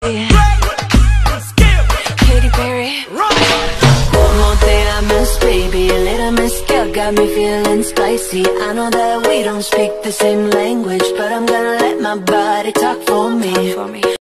Katy Perry. One more thing I miss, baby, a little miss girl got me feeling spicy. I know that we don't speak the same language, but I'm gonna let my body talk for me.